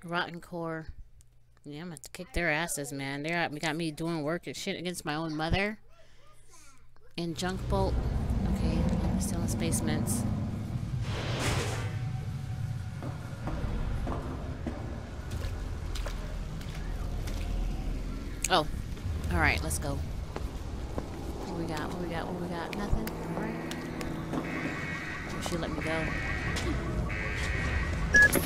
Rotten core. Yeah, I'm gonna have to kick their asses, man. They got me doing work and shit against my own mother. And junk bolt. Okay, I'm still in basements. Oh, all right, let's go. What we got? What we got? What we got? Nothing. All right. She let me go.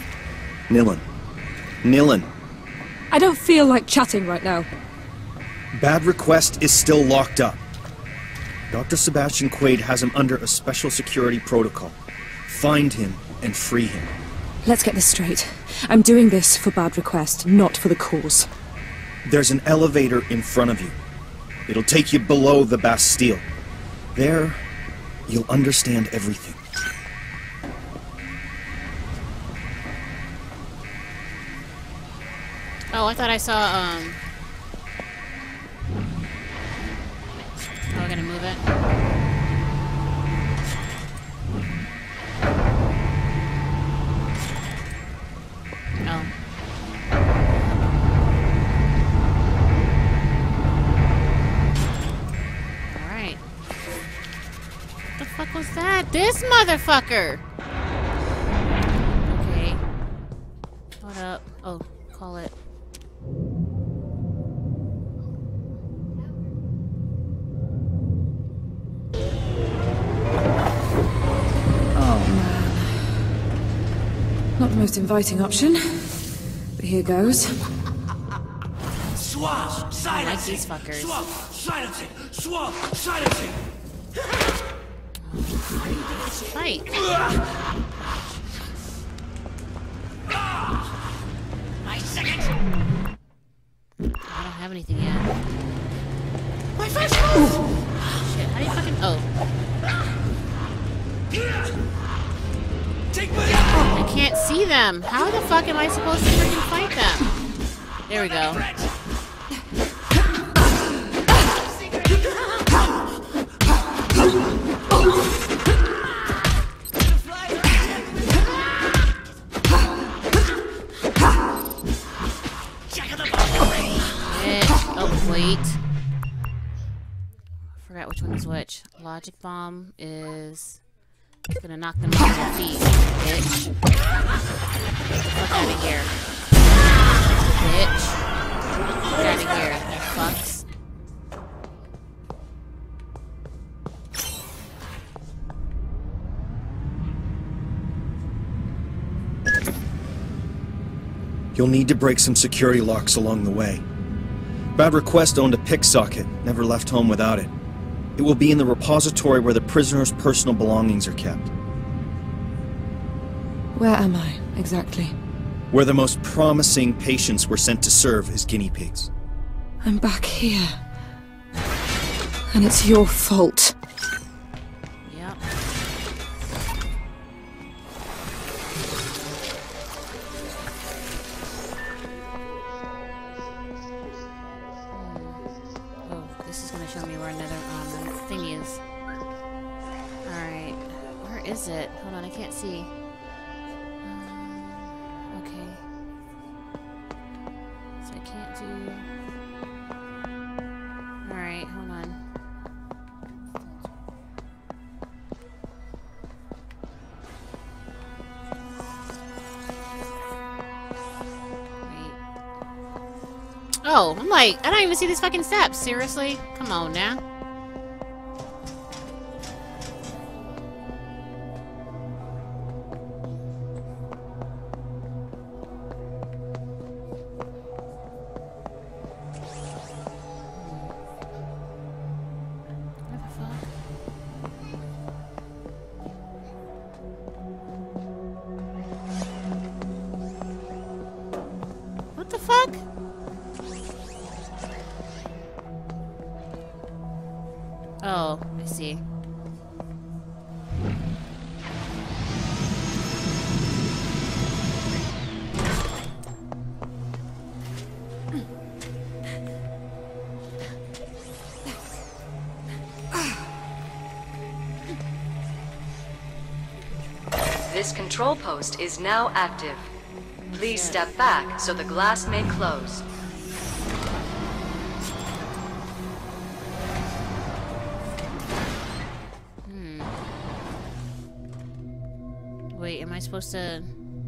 Nilin. I don't feel like chatting right now. Bad Request is still locked up. Dr. Sebastian Quaid has him under a special security protocol. Find him and free him. Let's get this straight. I'm doing this for Bad Request, not for the cause. There's an elevator in front of you. It'll take you below the Bastille. There, you'll understand everything. Oh, I thought I saw, Oh, we're gonna move it. Oh. Alright. What the fuck was that? This motherfucker! Okay. Hold up. Oh, call it. Not the most inviting option, but here goes. Swap, silencing. I like these fuckers. Swap, silencing. Swap, silencing. Fight. My second. I don't have anything yet. My first move. Shit, how do you fucking... Oh. Take my... I can't see them. How the fuck am I supposed to freaking fight them? There we go. Oh, wait. I forgot which one is which. Logic bomb is... gonna knock them off their feet, bitch. Get the fuck out of here. Bitch. Get out of here, you fucks. You'll need to break some security locks along the way. Bad Request owned a pick socket, never left home without it. It will be in the repository where the prisoner's personal belongings are kept. Where am I, exactly? Where the most promising patients were sent to serve as guinea pigs. I'm back here. And it's your fault. Yep. Oh, this is gonna show me where another thing is. Alright. Where is it? Hold on, I can't see. Okay. So I can't do... Alright, hold on. Wait. Oh, I'm like, I don't even see these fucking steps. Seriously? Come on now. What the fuck? Oh, I see. This control post is now active. Please step back so the glass may close. Wait, am I supposed to...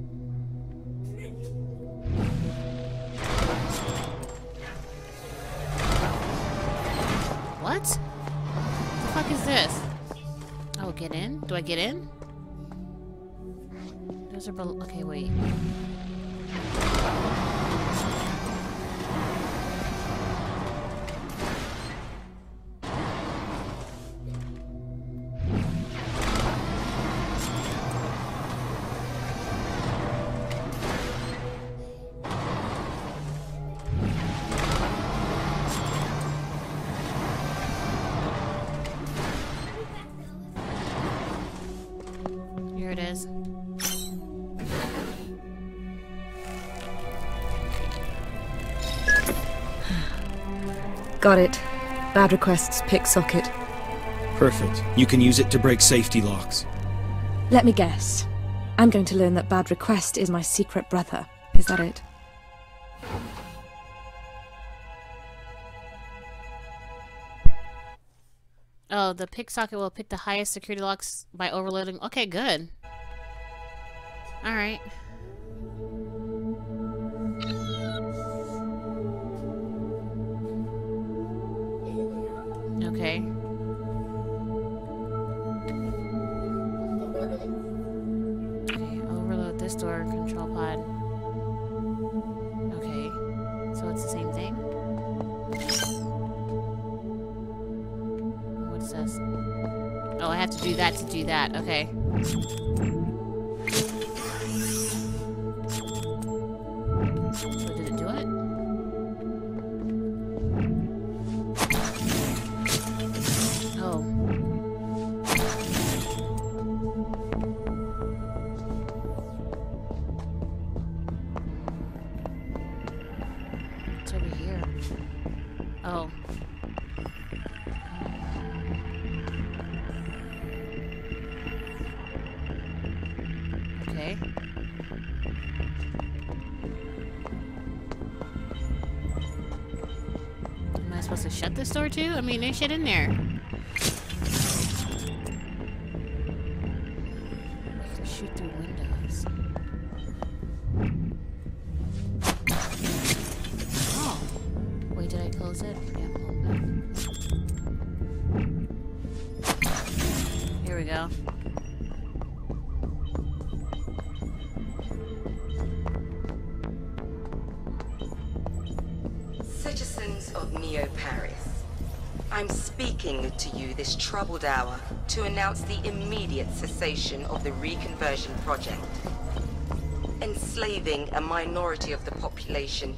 What? What the fuck is this? Oh, get in? Do I get in? Those are below... Okay, wait. Here it is. Got it. Bad request's pick socket. Perfect. You can use it to break safety locks. Let me guess. I'm going to learn that Bad Request is my secret brother. Is that it? Oh, the pick socket will pick the highest security locks by overloading. Okay, good. Alright. Okay. Okay, overload this door, control pod. Okay. So it's the same thing? What's this? Oh, I have to do that to do that. Okay. So did it do it? Oh. It's over here. Oh. Okay. Am I supposed to shut this door too? I mean, there's shit in there. I have to shoot through windows. Oh. Wait, did I close it? Yeah, here we go. Citizens of Neo Paris, I'm speaking to you this troubled hour to announce the immediate cessation of the reconversion project. Enslaving a minority of the population.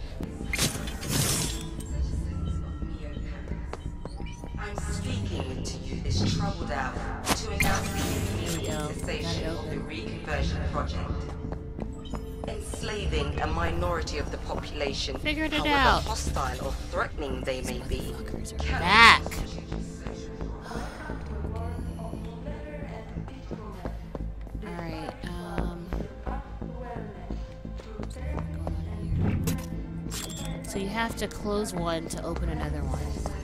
I'm speaking to you this troubled hour to announce the immediate cessation of the reconversion project. Enslaving a minority of the population, Figured it however out. hostile or threatening they may be. Back. Alright, so you have to close one to open another one.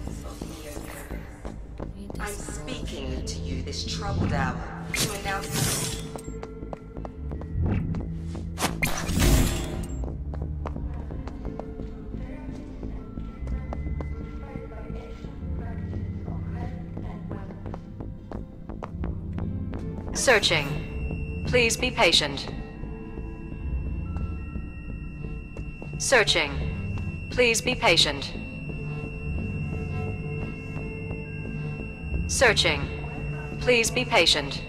I'm speaking to you this troubled hour to announce. Searching. Please be patient. Searching. Please be patient. Searching. Please be patient.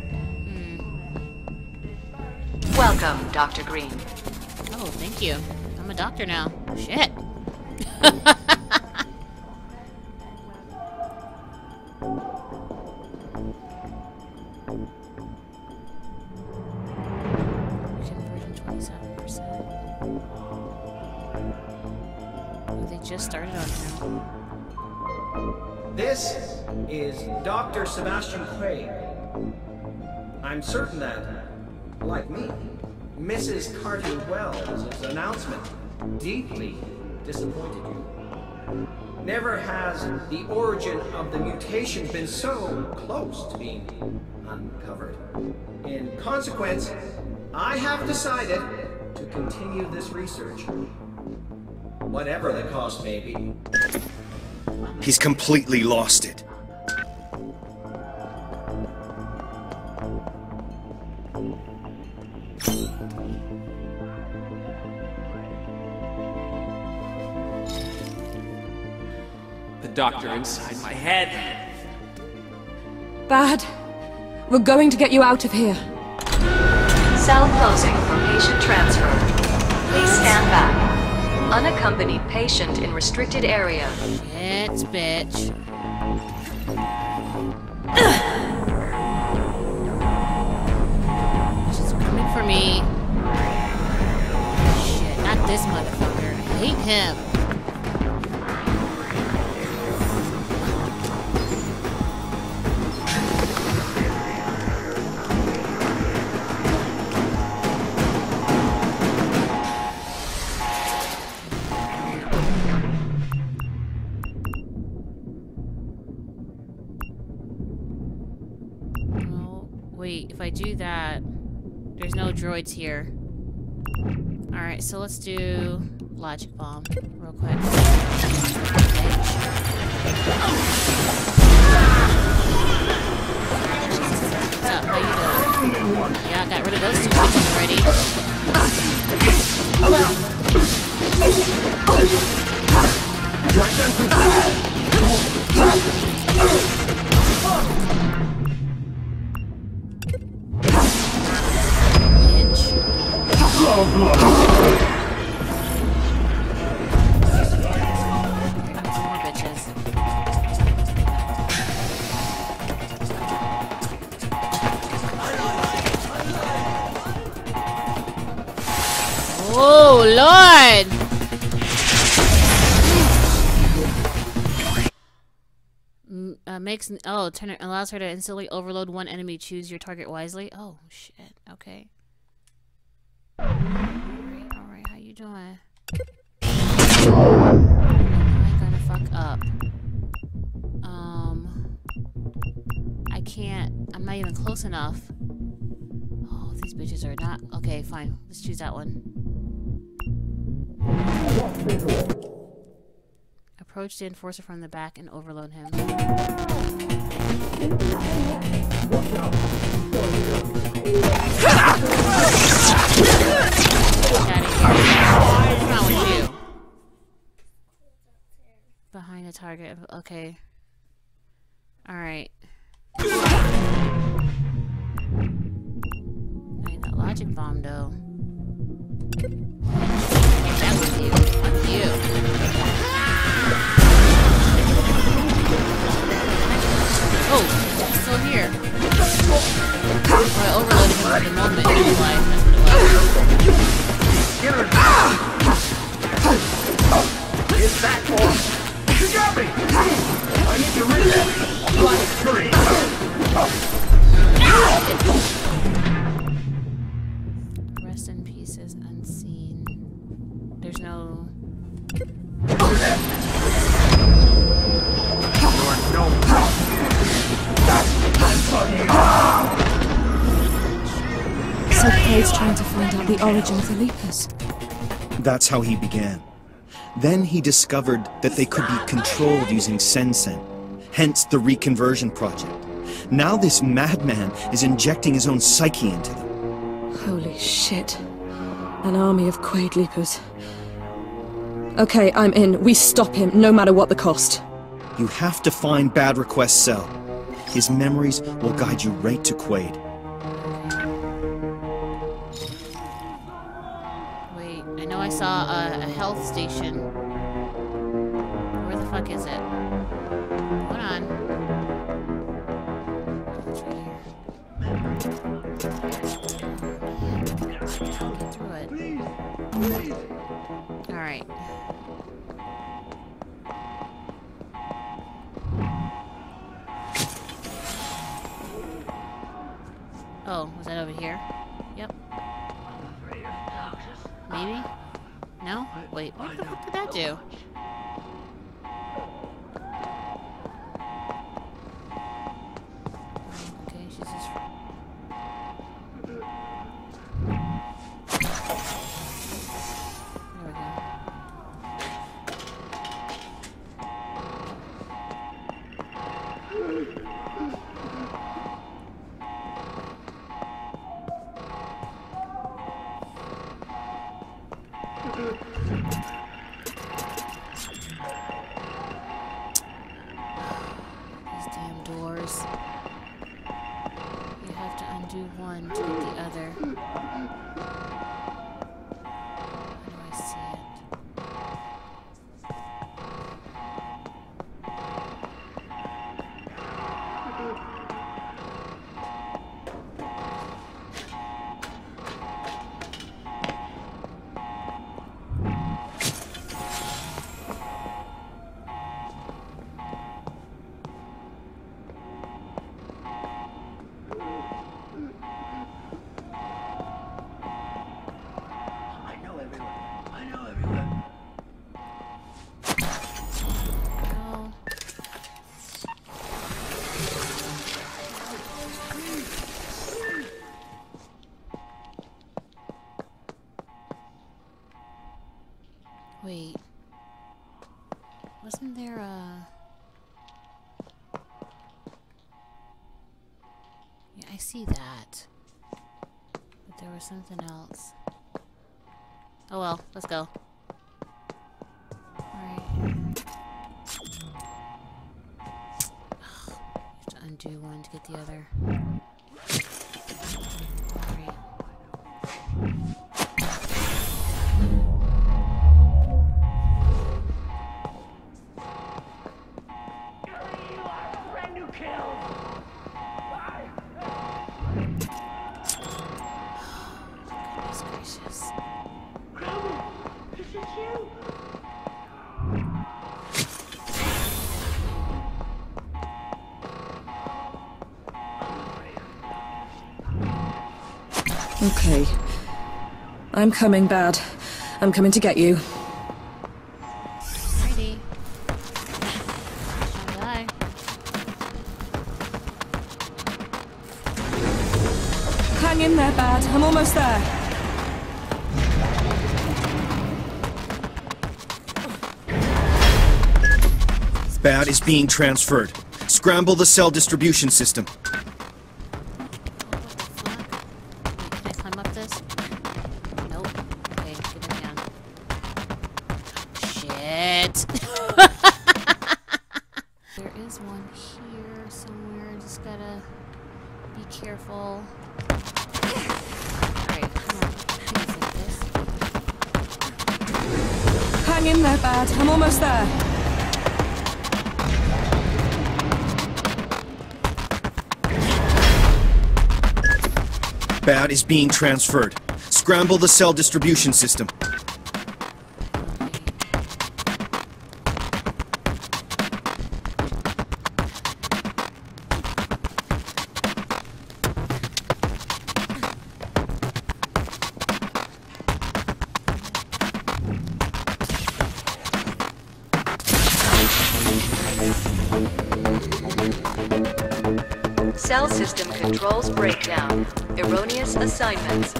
Welcome, Dr. Green. Oh, thank you. I'm a doctor now. Shit. Conversion 27%. Oh, they just started on him. This is Dr. Sebastian Craig. I'm certain that, like me, Mrs. Carty-Wells' announcement deeply disappointed you. Never has the origin of the mutation been so close to being uncovered. In consequence, I have decided to continue this research, whatever the cost may be. He's completely lost it. The doctor inside my head. Bad. We're going to get you out of here. Cell closing for patient transfer. Please stand back. Unaccompanied patient in restricted area. It's bitch. She's coming for me. Shit, not this motherfucker. I hate him. Wait, if I do that, there's no droids here. Alright, so let's do logic bomb real quick. What's up? How you doing? Yeah, I got rid of those two bitches already. More bitches. Oh Lord! Allows her to instantly overload one enemy. Choose your target wisely. Oh shit. Okay. Alright, how you doing? Am I gonna fuck up? I can't. I'm not even close enough. Oh, these bitches are not. Okay, fine. Let's choose that one. Approach the enforcer from the back and overload him. What's wrong with you? Behind the target. Okay. Alright. I need that logic bomb though. That was you. Fuck you. Oh, he's still here. I overloaded him for the moment in his life. It's back for. You got me! I need to read that. Like three. Rest in pieces, unseen. There's no. So Craig's trying to find out the origin of the Leapers. That's how he began. Then he discovered that they could be controlled using Sensen, hence the reconversion project. Now this madman is injecting his own psyche into them. Holy shit. An army of Quaid Leapers. Okay, I'm in. We stop him, no matter what the cost. You have to find Bad Request's cell. His memories will guide you right to Quaid. Wait, I know I saw a health station. Where the fuck is it? Hold on. It's right here. Get through it. Alright. Oh, was that over here? Yep. Maybe? No? Wait, what the fuck did that do? Okay, she's just... There we go. These damn doors. You have to undo one to get the other. How do I see it? No. Wait. Wasn't there a... Yeah, I see that. But there was something else. Oh well, let's go. Alright. You have to undo one to get the other. Alright. Goodness gracious. Okay. I'm coming, Bad. I'm coming to get you. Alrighty. Bye. Hang in there, Bad. I'm almost there. Bad is being transferred. Scramble the cell distribution system. Can I climb up this? Nope. Okay, get it down. Shit. There is one here somewhere. Just gotta be careful. Alright, come on. Please like this. Hang in there, Bad. I'm almost there. Bad is being transferred. Scramble the cell distribution system. Cell system controls breakdown. Erroneous assignments.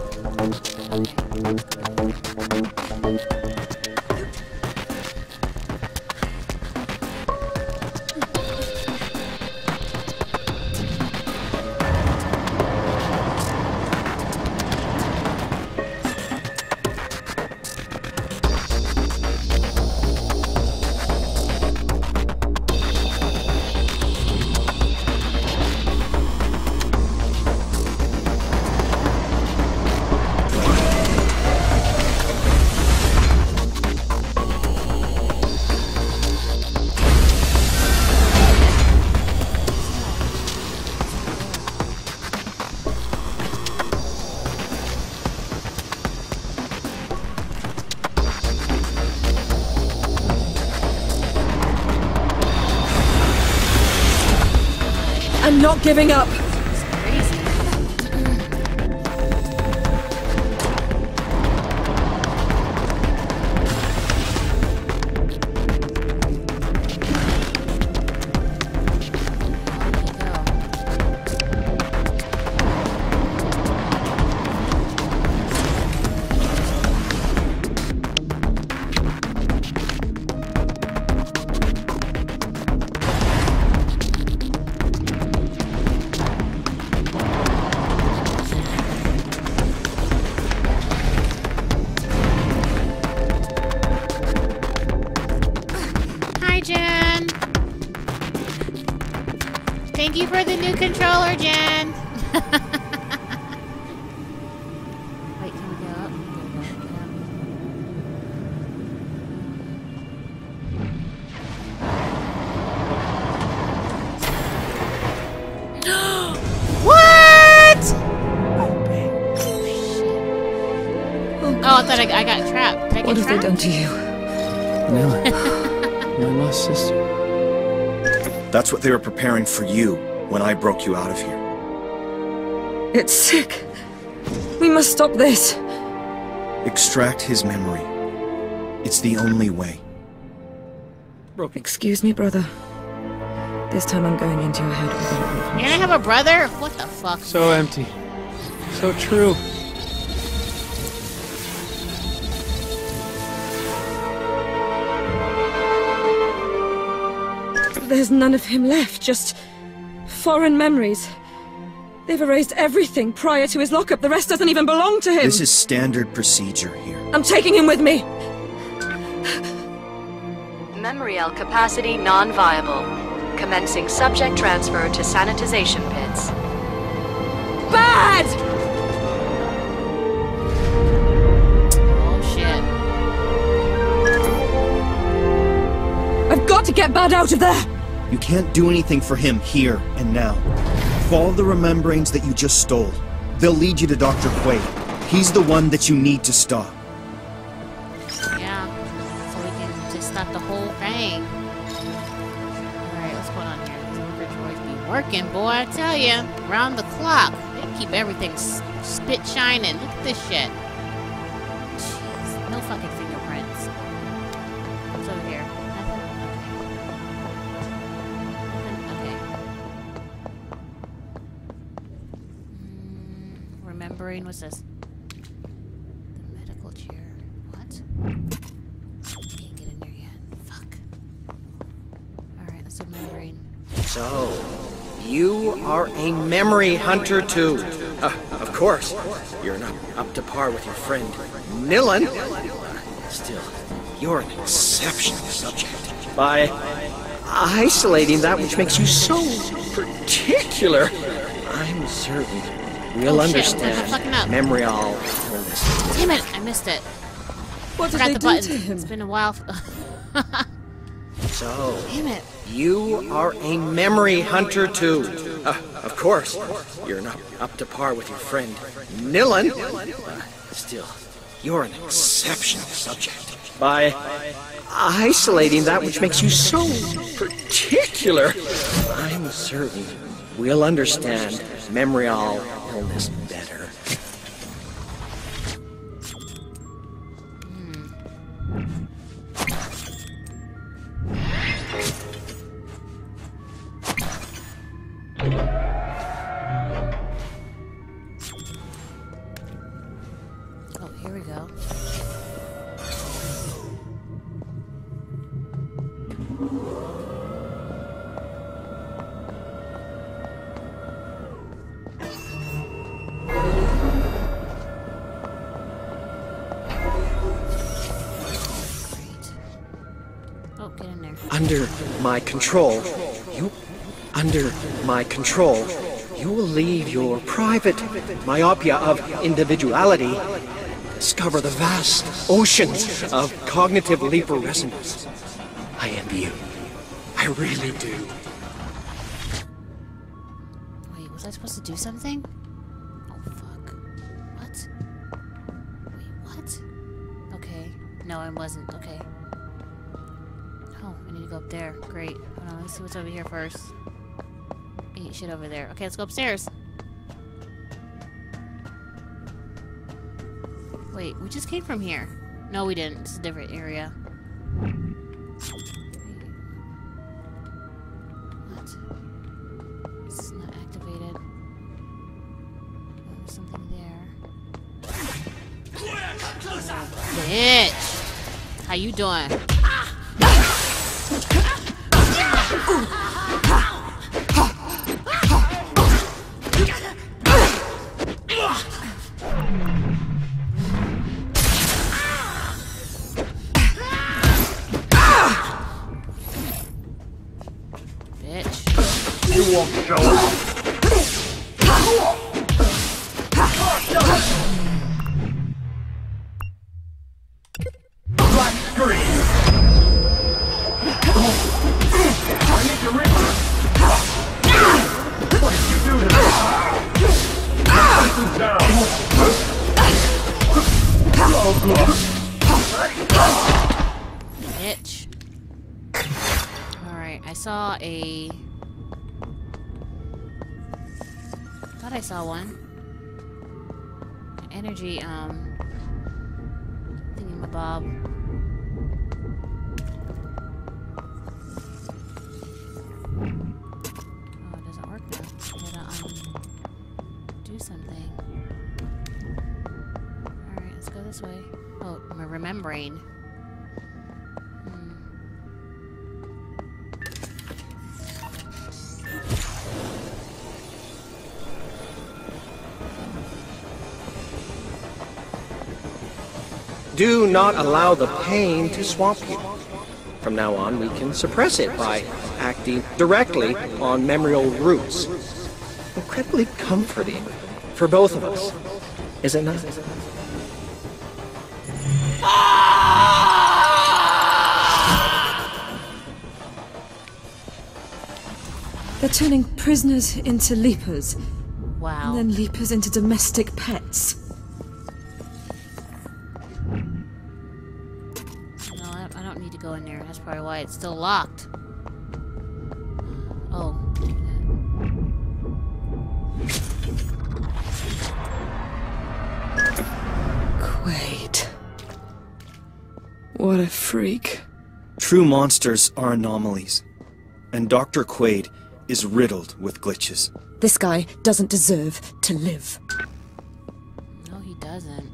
I'm not giving up. It's crazy. Thank you for the new controller, Jen. Wait, can we go up? What? Oh, I thought I got trapped. Did I get What have they trapped? done to you? No. My lost sister. That's what they were preparing for you when I broke you out of here. It's sick. We must stop this. Extract his memory. It's the only way. Excuse me, brother. This time I'm going into your head without You're reference. gonna have a brother? What the fuck? So empty. So true. There's none of him left, just foreign memories. They've erased everything prior to his lockup. The rest doesn't even belong to him. This is standard procedure here. I'm taking him with me. Memorial capacity non-viable. Commencing subject transfer to sanitization pits. Bad! Oh shit. I've got to get Bad out of there! You can't do anything for him here and now. Follow the remembrance that you just stole. They'll lead you to Dr. Quaid. He's the one that you need to stop. Yeah. So we can just stop the whole thing. Alright, what's going on here? These worker droids be working, boy, I tell ya. Round the clock. They keep everything spit shining. Look at this shit. Jeez. No fucking fingerprints. What's over here? Nothing? Okay. Remembering, what's this? The medical chair. What? Can't get in there yet. Fuck. Alright, let's do remembering. So, you are a memory hunter too. Of course, you're not up to par with your friend Nillan. Still, you're an exceptional subject. By isolating that which makes you so particular, I'm certain we'll Oh, shit, I'm fucking understand up. memory all illness. Damn it! I missed it. What did Forgot they the do button. to him? It's been a while. So, Damn it. you are a memory hunter too. Of course, you're not up to par with your friend Nillan. Still, you're an exceptional subject. By isolating that which makes you so particular, I'm certain we'll understand memorial illness better. Oh, here we go. Great. Oh, get in there. Under my control, you will leave your private myopia of individuality, discover the vast oceans of cognitive leaper resonance. I envy you. I really do. Wait, was I supposed to do something? Oh, fuck. What? Wait, what? Okay. No, I wasn't. Okay. Oh, I need to go up there. Great. Hold on, let's see what's over here first. Ain't shit over there. Okay, let's go upstairs. Wait, we just came from here. No, we didn't. It's a different area. What? It's not activated. There's something there. Bitch! How you doing? You won't show Bitch. Alright, I saw a... thought I saw one. Energy, thingamabob. Oh, it doesn't work now. I gotta, do something. Alright, let's go this way. Oh, I'm remembering. Do not allow the pain to swamp you. From now on, we can suppress it by acting directly on memorial roots. Incredibly comforting for both of us, is it not? They're turning prisoners into leapers. Wow. And then leapers into domestic pets. No, I don't need to go in there. That's probably why it's still locked. Oh. Quaid. What a freak. True monsters are anomalies, and Dr. Quaid is riddled with glitches. This guy doesn't deserve to live. No, he doesn't.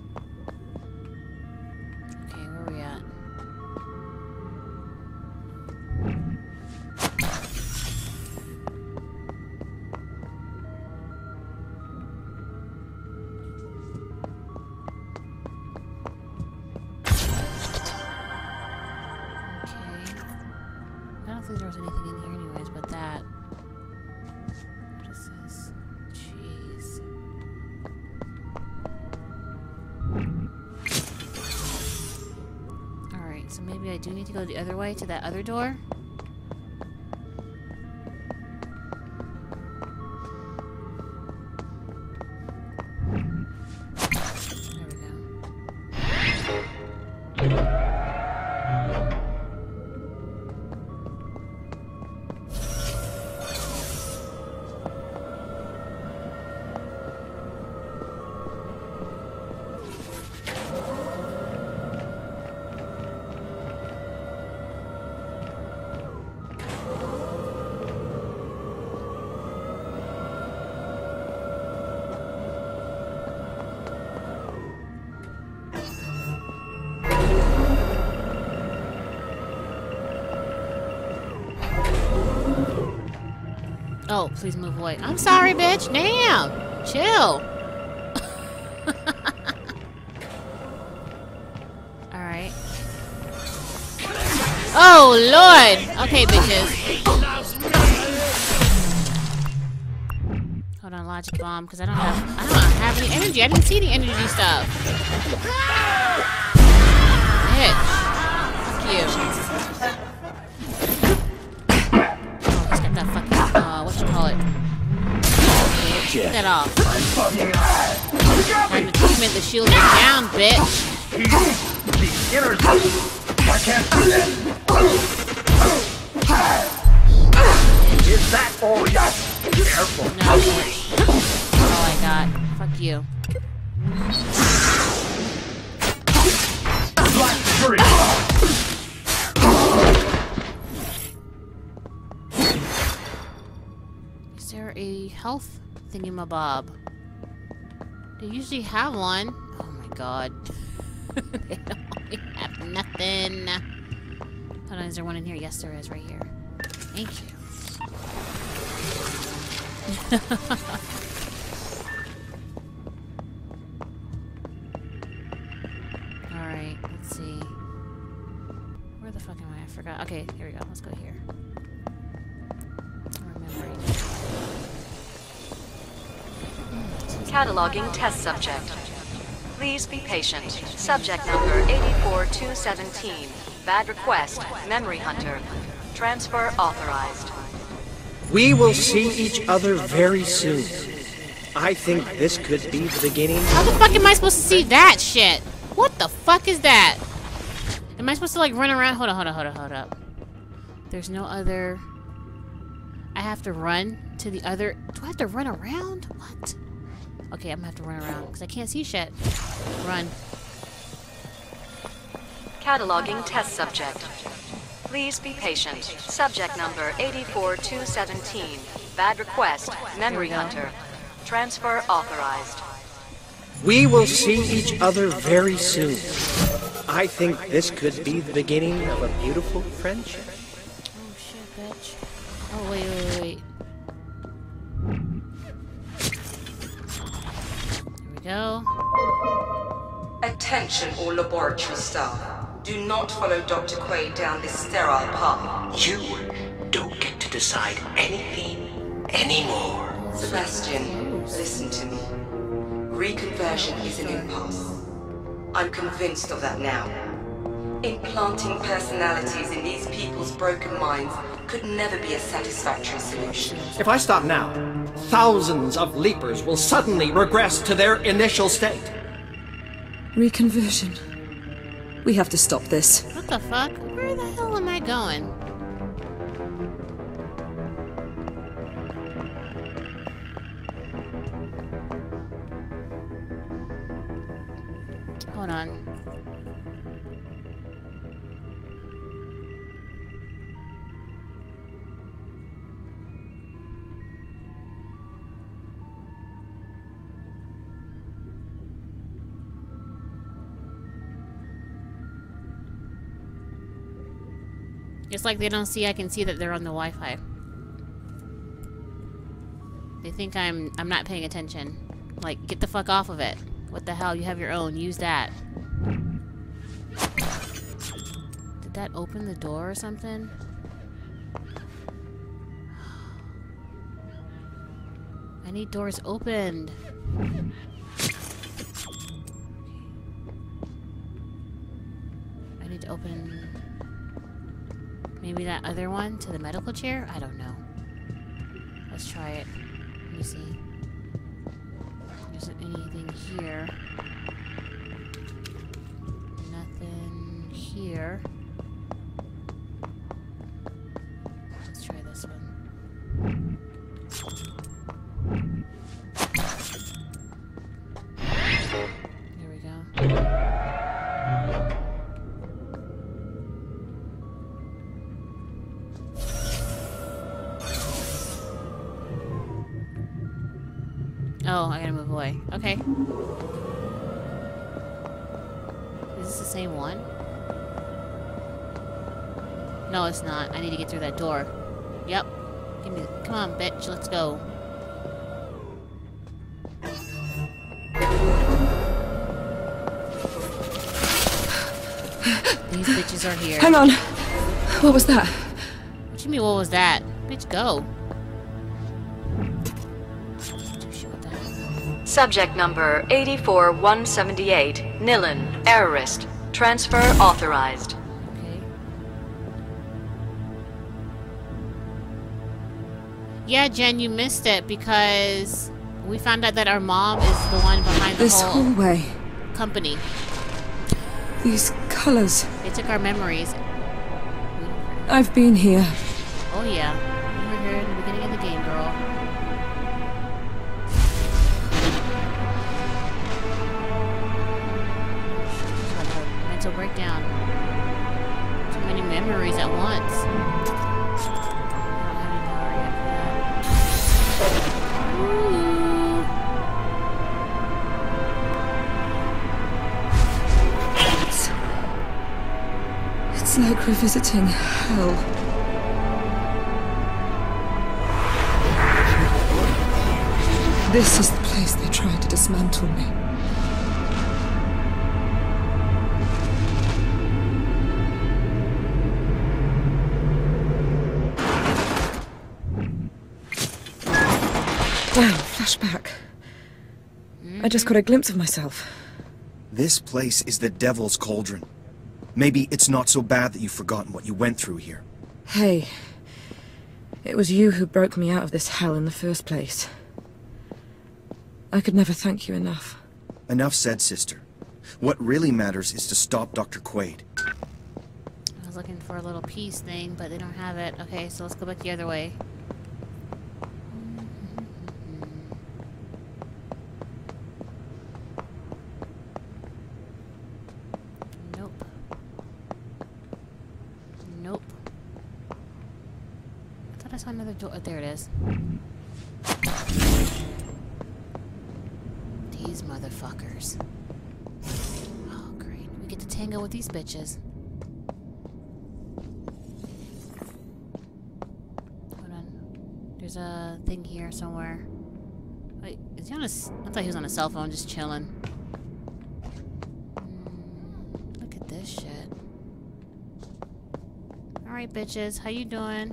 Okay, where are we at? I don't think there was anything in here anyways, but that. What is this? Jeez. Alright, so maybe I do need to go the other way to that other door? There we go. Oh, please move away. I'm sorry, bitch. Damn. Chill. Alright. Oh, Lord. Okay, bitches. Hold on, logic bomb, because I don't have any energy. I didn't see the energy stuff. Bitch. Fuck you. Get that off. Time to treatment the shield is down, bitch. Is that all you got? Careful. No, bitch. That's all I got. Fuck you. Is there a health thingamabob? They usually have one. Oh my god. They don't have nothing. Hold on, is there one in here? Yes, there is, right here. Thank you. Alright, let's see. Where the fuck am I? I forgot. Okay, here we go. Let's go here. I'm remembering. Cataloging test subject. Please be patient. Subject number 84217. Bad request. Memory hunter. Transfer authorized. We will see each other very soon. I think this could be the beginning. How the fuck am I supposed to see that shit? What the fuck is that? Am I supposed to like run around? Hold up. There's no other... I have to run to the other... Do I have to run around? What? Okay, I'm gonna have to run around because I can't see shit. Run. Cataloging test subject. Please be patient. Subject number 84217. Bad request. Memory hunter. Transfer authorized. We will see each other very soon. I think this could be the beginning of a beautiful friendship. Oh shit, bitch. Oh, wait. Here we go. Attention all laboratory staff. Do not follow Dr. Quaid down this sterile path. You don't get to decide anything anymore. Sebastian, listen to me. Reconversion is an impasse. I'm convinced of that now. Implanting personalities in these people's broken minds could never be a satisfactory solution. If I stop now, thousands of Leapers will suddenly regress to their initial state. Reconversion. We have to stop this. What the fuck? Where the hell am I going? Hold on. It's like they don't see I can see that they're on the Wi-Fi. They think I'm not paying attention. Like, get the fuck off of it. What the hell? You have your own. Use that. Did that open the door or something? I need doors opened. I need to open... maybe that other one to the medical chair? I don't know. Let's try it. Let me see. There isn't anything here. Nothing here. Let's try this one. Here we go. Oh, I gotta move away. Okay. Is this the same one? No, it's not. I need to get through that door. Yep. Give me. Come on, bitch. Let's go. These bitches are here. Hang on. What was that? What you mean? What was that? Bitch, go. Subject number 84178. Nilin. Errorist. Transfer authorized. Okay. Yeah, Jen, you missed it because we found out that our mom is the one behind the This whole hallway. company. These colors. They took our memories. I've been here. Oh yeah, you were here in the beginning of the game, girl. Mental breakdown. Too many memories at once. I don't have any power yet for that. Ooh. It's like revisiting hell. This is the place they tried to dismantle me. Damn, flashback. I just got a glimpse of myself. This place is the Devil's Cauldron. Maybe it's not so bad that you've forgotten what you went through here. Hey, it was you who broke me out of this hell in the first place. I could never thank you enough. Enough said, sister. What really matters is to stop Dr. Quaid. I was looking for a little peace thing, but they don't have it. Okay, so let's go back the other way. Nope. Nope. I thought I saw another door. Oh, there it is. These motherfuckers. Oh, great. We get to tango with these bitches. Hold on. There's a thing here somewhere. Wait, is he on a... I thought he was on a cell phone just chilling. Look at this shit. Alright, bitches. How you doing?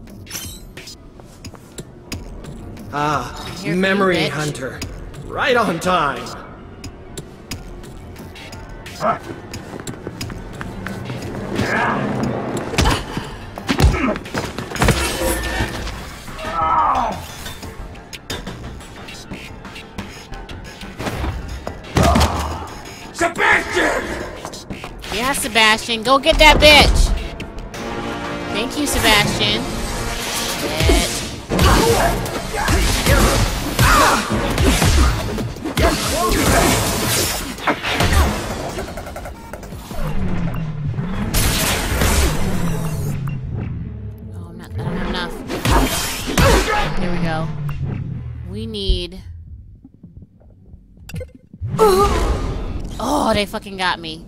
Ah, Here for you, Memory bitch. Hunter. Right on time. Sebastian! Yeah, Sebastian. Go get that bitch! Thank you, Sebastian. Bitch. Oh, I don't have enough. Here we go. We need... Oh, they fucking got me.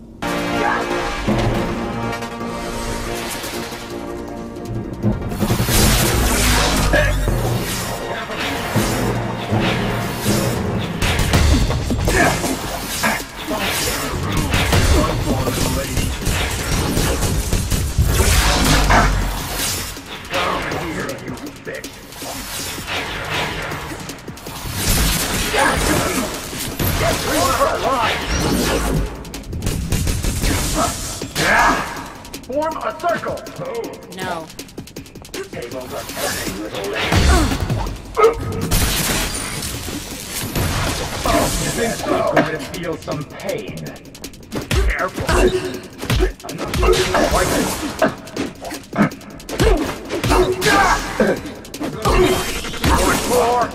Form a circle. No. Tables are turning, little lady. You think so? You're going to feel some pain. Careful. Floor.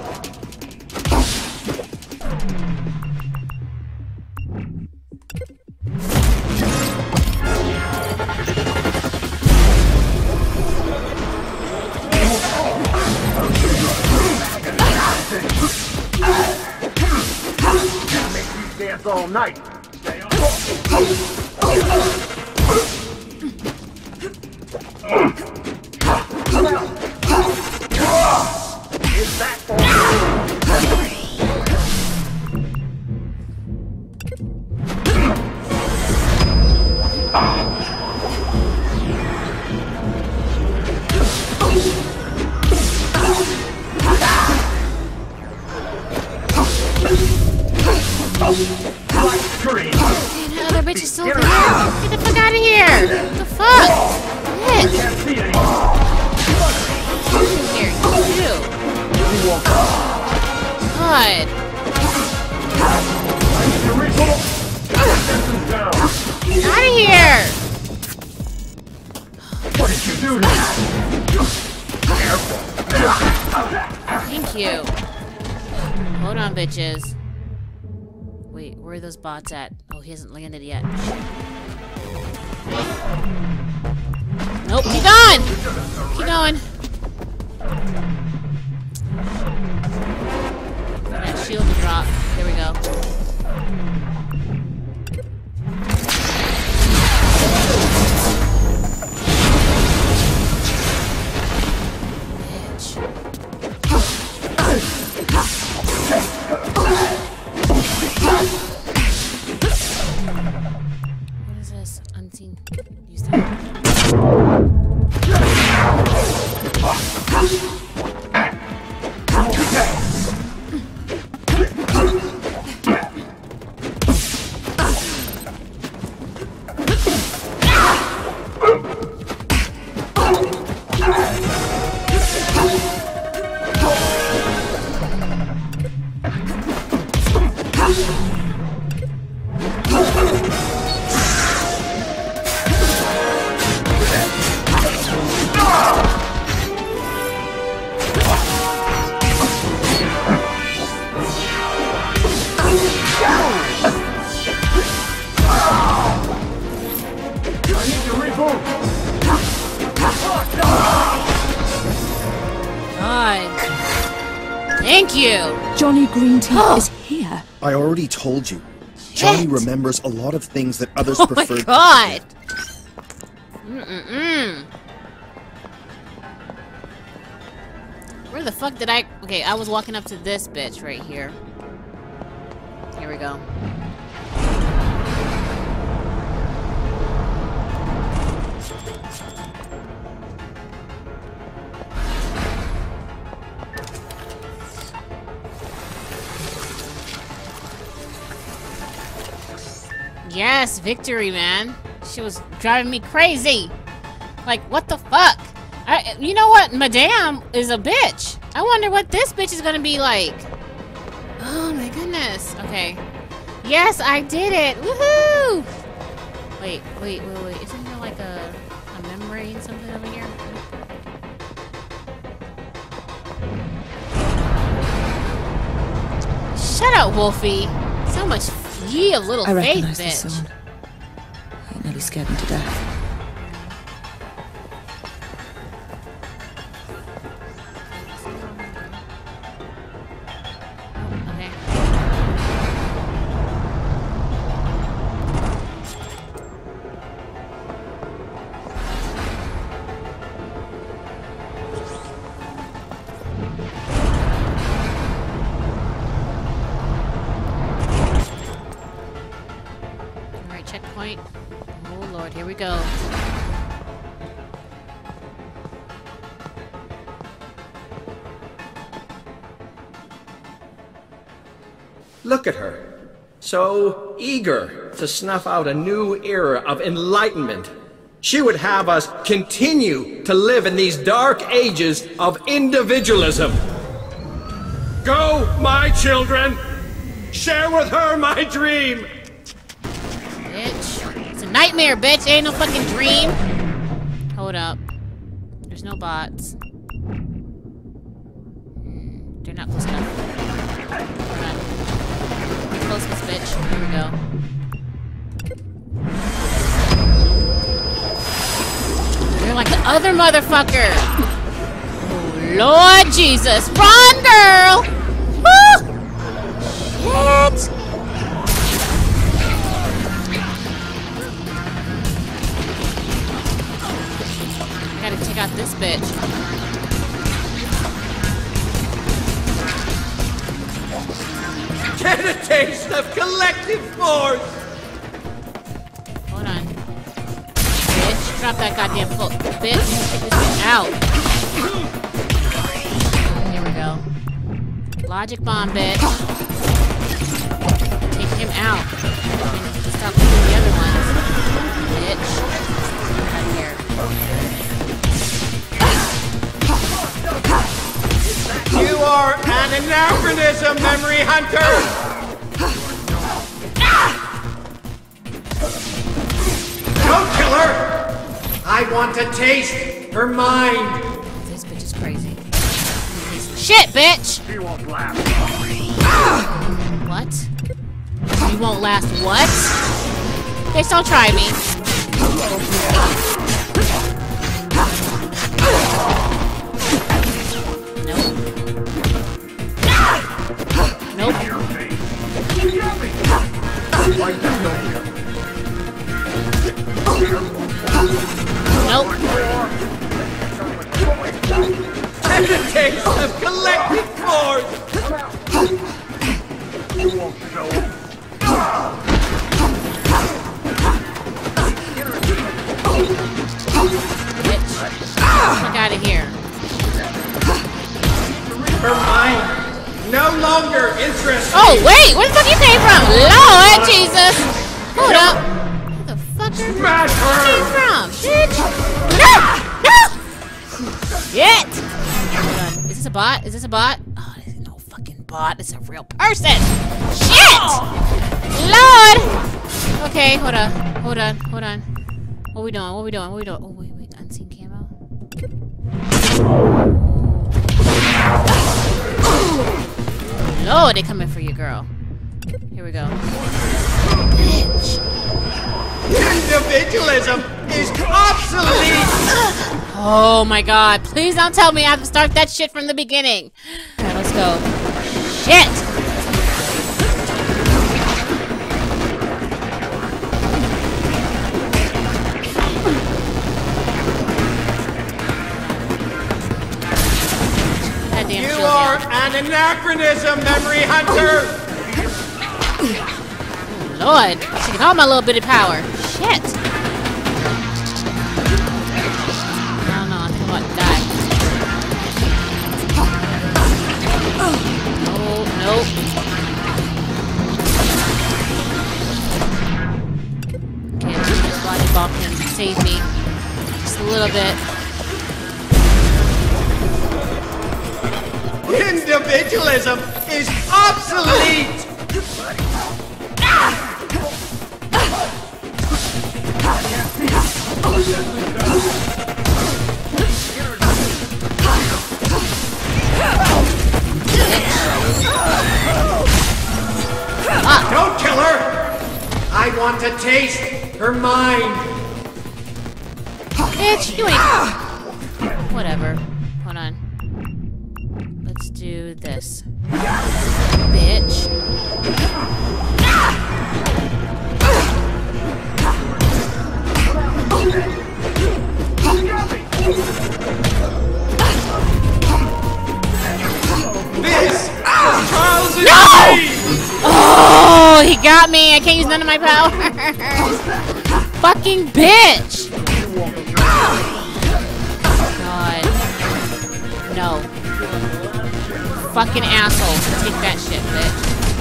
Dance all night. Stay on. Is that for Hey, the other bitch is still over here. Get the fuck out of here. What the fuck? Bitch. can't see anymore. Here, you. God. Get out of here. What did you do now? Thank you. Hold on, bitches. Wait, where are those bots at? Oh, he hasn't landed yet. Nope, keep going! Keep going. That shield to drop. There we go. What is this? Unseen. Use that. need to reboot. God. Thank you. Johnny Greenteeth is here. I already told you. Johnny remembers a lot of things that others Oh prefer. my God. Where the fuck did I... Okay, I was walking up to this bitch right here. Here we go. Yes, victory, man. She was driving me crazy. Like, what the fuck? You know what? Madame is a bitch. I wonder what this bitch is gonna be like. Oh my goodness. Okay. Yes, I did it. Woohoo! Wait. Isn't there like a memory something over here? Shut up, Wolfie. So much ye of little I faith, recognize this bitch. sword. It nearly scared me to death. Okay. Alright, checkpoint. Oh Lord, here we go. Look at her. So eager to snuff out a new era of enlightenment. She would have us continue to live in these dark ages of individualism. Go, my children! Share with her my dream! Bitch. It's a nightmare, bitch. Ain't no fucking dream. Hold up. There's no bots. They're not close enough. Hold on. Be close, this bitch. Here we go. You're like the other motherfucker. Oh, Lord Jesus. Run, girl! Woo! Shit! I gotta take out this bitch. Get a taste of collective force! Hold on. Bitch, drop that goddamn foot. Bitch, take this bitch out. Here we go. Logic bomb, bitch. Take him out. Stop looking at the other ones. Bitch. Out of here. You are an anachronism, Memory Hunter! Don't kill her! I want to taste her mind! This bitch is crazy. Shit, bitch! He won't laugh. What? You won't last what? Bitch, don't try me. Nope. Nope. Nope. And a taste of collective force! You won't show. Bitch. Fuck out of here. Her mind no longer interests Oh, me. wait! Where the fuck you came from? Lord Jesus! Hold up. Where the fucker Smash came her! from? Bitch! No! No! Shit! Hold on. Is this a bot? Is this a bot? Oh, this is no fucking bot. It's a real person! Shit! Lord! Okay, hold on. Hold on. Hold on. What we doing? What we doing? What we doing? Oh, wait. Unseen camo? Lord, they coming for you, girl. Here we go. Bitch. Individualism is obsolete! Oh my god. Please don't tell me I have to start that shit from the beginning. Alright, let's go. Shit! You are an anachronism, Memory Hunter! Lord, she can all my little bit of power. Shit! I don't know, I think I'm about to die. Oh, nope. Okay, this body bomb can save me. Just a little bit. Individualism is obsolete! Don't kill her! I want to taste her mind! Bitch, you ain't... Whatever. Hold on. Let's do this. Bitch. This is Charles' No! Oh, he got me. I can't use none of my powers. Fucking bitch. God. No. Fucking asshole. Take that shit, bitch.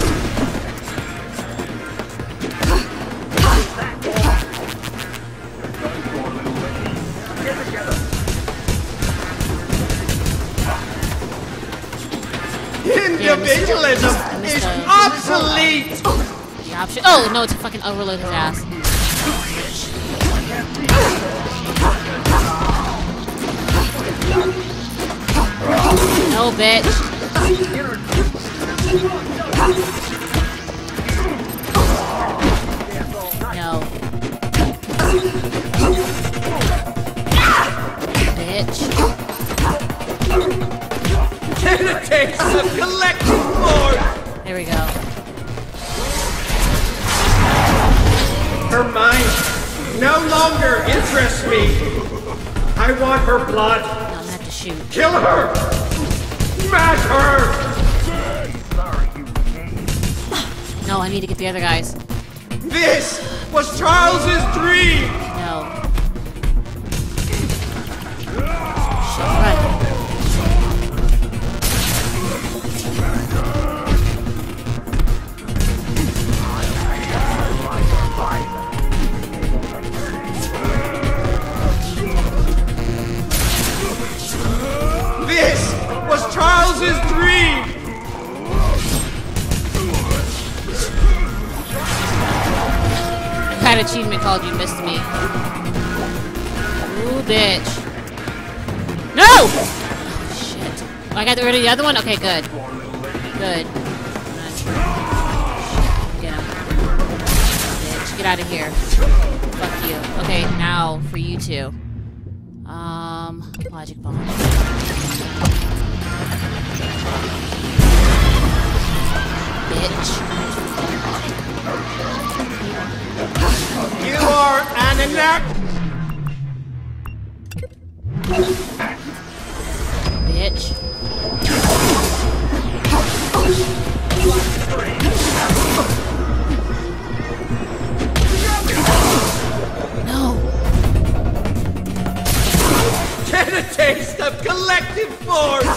Individualism is obsolete! The option. Oh, no, it's a fucking overload his ass. No, bitch. No. Bitch. Get a taste of collective force! There we go. Her mind no longer interests me. I want her blood. No, I'm gonna have to shoot. Kill her! Smash her! No, I need to get the other guys. This was Charles's dream! No. Shit, run. This was Charles's dream! What kind of achievement called you missed me? Ooh, bitch. No! Oh, shit. Oh, I got rid of the other one? Okay, good. Good. Get him. Bitch, get out of here. Fuck you. Okay, now for you two. Logic bomb. Bitch. You are an Bitch. No. Get a taste of collective force!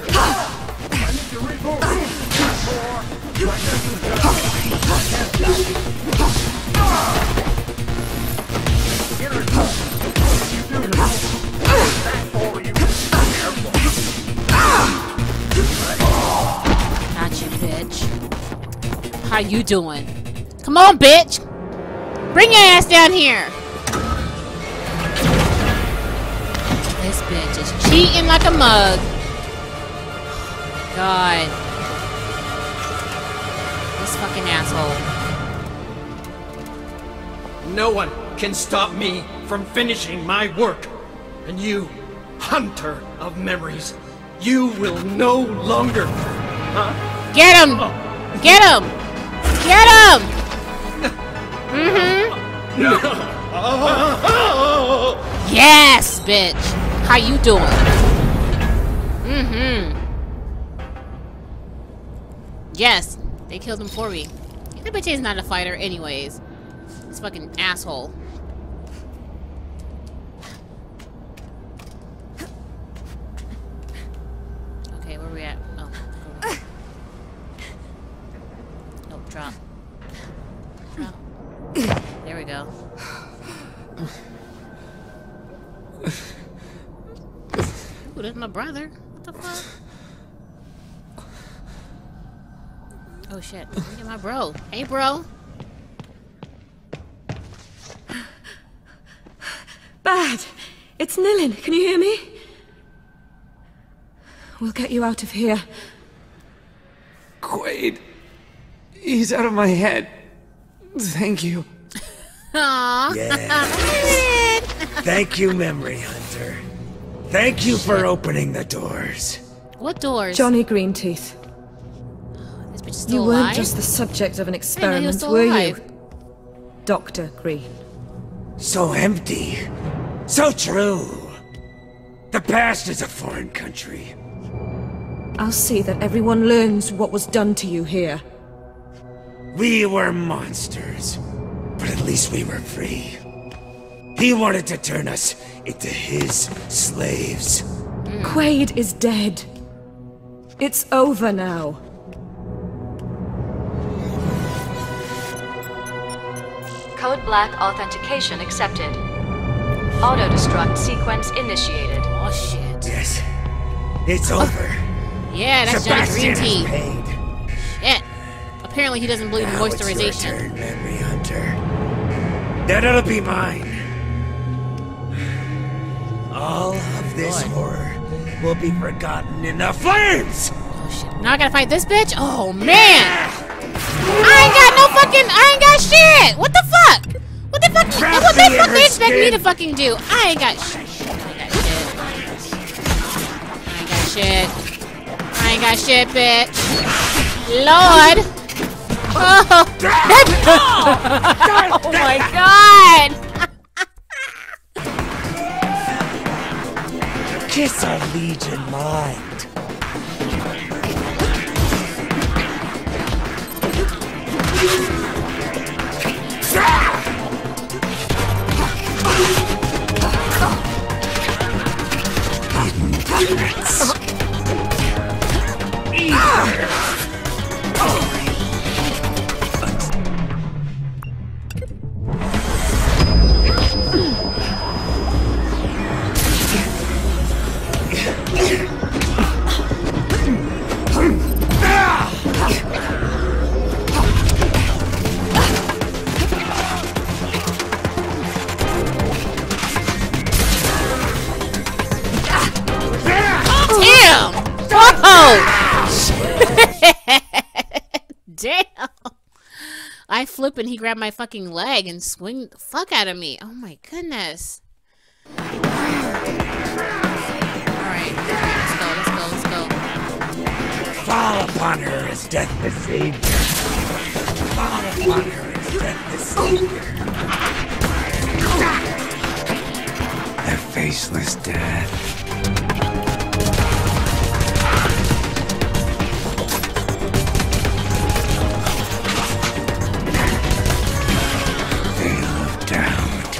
Not you, bitch. How you doing? Come on, bitch! Bring your ass down here! This bitch is cheating like a mug. God. This fucking asshole. No one can stop me from finishing my work. And you, hunter of memories, you will no longer... Huh? Get him! Get him! Get him! Yes, bitch! How you doing? Yes, they killed him for me. That bitch is not a fighter anyways. This fucking asshole. Okay, where we at? Oh, go. Nope, drop. Drop. There we go. Ooh, that's my brother. What the fuck? Oh shit. Look at my bro. Hey, bro. Bad. It's Nilin. Can you hear me? We'll get you out of here. Quaid. He's out of my head. Thank you. Aww. Yeah. Thank you, Memory Hunter. Thank you for opening the doors. What doors? Johnny Greenteeth. This bitch is still You alive? weren't just the subject of an I experiment, was still were alive. you? Dr. Green. So empty. So true. The past is a foreign country. I'll see that everyone learns what was done to you here. We were monsters, but at least we were free. He wanted to turn us into his slaves. Quaid is dead. It's over now. Code Black authentication accepted. Auto-destruct sequence initiated. Oh shit. Yes, it's over. Yeah, that's Johnny Sebastian is Greenteeth. paid. Shit. Apparently he doesn't believe in Now it's your moisturization. turn, Memory Hunter. Then it'll be mine. All of this horror will be forgotten in the flames! Oh shit. Now I gotta fight this bitch? Oh man! I ain't got shit! What the fuck? What the fuck? Grab What me the in fuck her they expect me skin. to fucking do? I ain't got shit. I ain't got shit, bitch. Lord! Oh, oh my god! Kiss our Legion mind. Hidden threats. Damn! Whoa! Damn! I flip and he grabbed my fucking leg and swing the fuck out of me. Oh my goodness. Alright, let's go. Fall upon her as death the savior. Fall upon her as death the savior. The faceless death. Veil of doubt.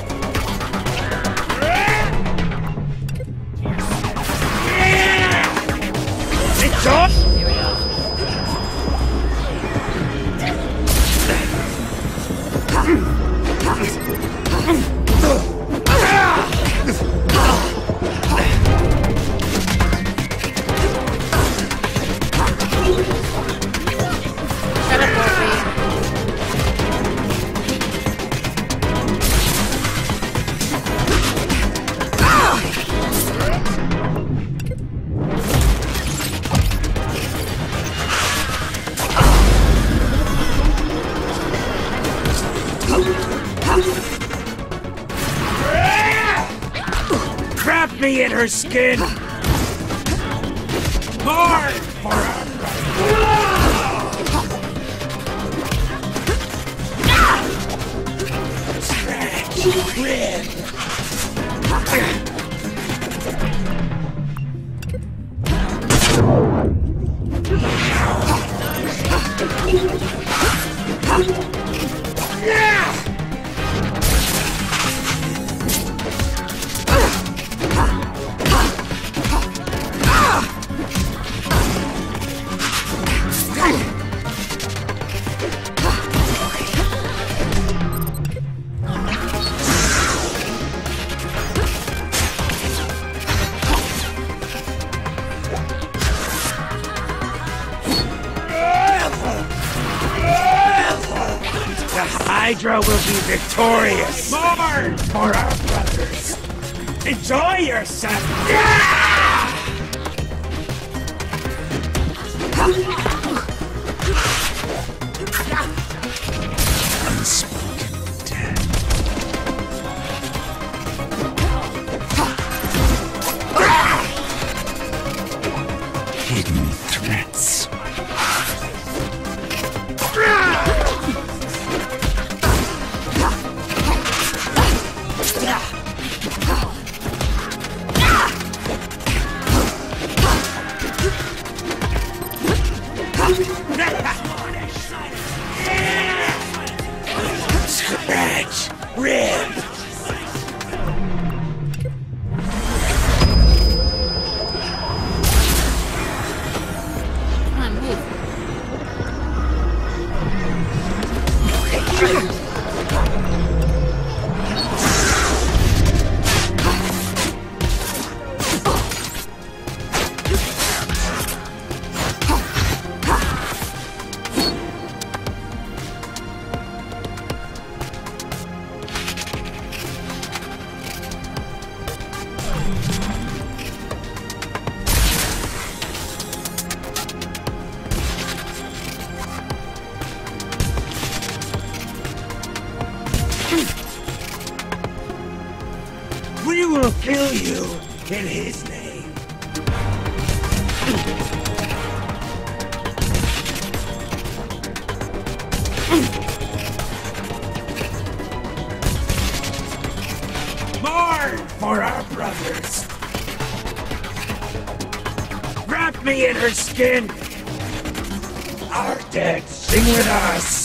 It's off! Here we go. Shut up, Wolfie. Wrap me in her skin! More for her! Stretch! Rib! Hydra will be victorious! More for our brothers! Enjoy yourself! Unspoken death. Hidden threats. Scratch! Rib! Come on, move. We will kill you in his name. Mourn for our brothers. Wrap me in her skin. Our dead sing with us.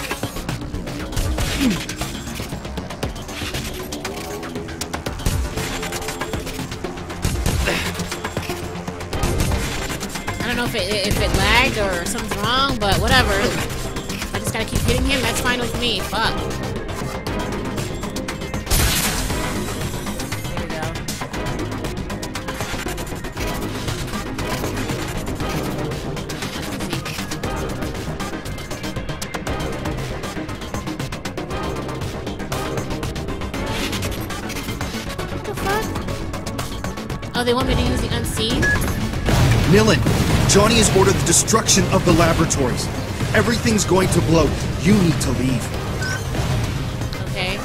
I don't know if it lagged or something's wrong, but whatever. I just gotta keep hitting him. That's fine with me. Fuck. There we go. What the fuck? Oh, they want me to use the unseen? Millen, Johnny has ordered the destruction of the laboratories. Everything's going to blow. You need to leave. Okay.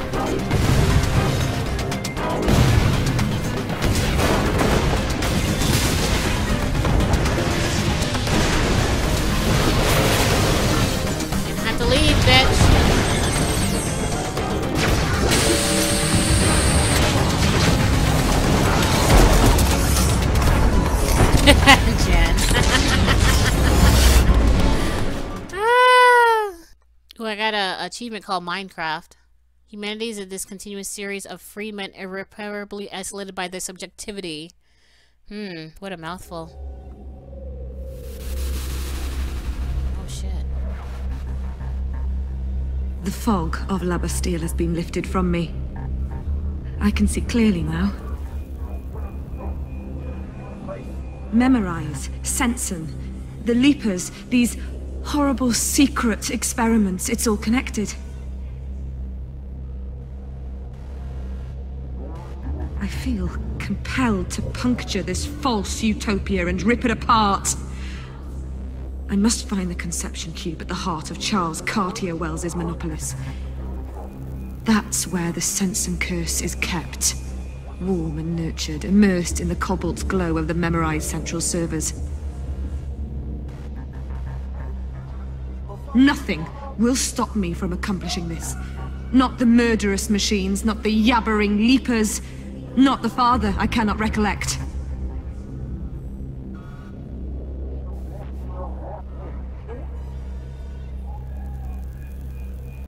You have to leave, bitch. Jen. Ooh, I got a achievement called Minecraft. Humanity is a discontinuous series of free men irreparably isolated by their subjectivity. What a mouthful. Oh shit. The fog of La Bastille has been lifted from me. I can see clearly now. Memorize, Sensen, the Leapers, these horrible secret experiments, it's all connected. I feel compelled to puncture this false utopia and rip it apart. I must find the conception cube at the heart of Charles Cartier Wells's Monopolis. That's where the sense and curse is kept. Warm and nurtured, immersed in the cobalt glow of the memorized central servers. Nothing will stop me from accomplishing this. Not the murderous machines, not the yabbering leapers, not the father I cannot recollect.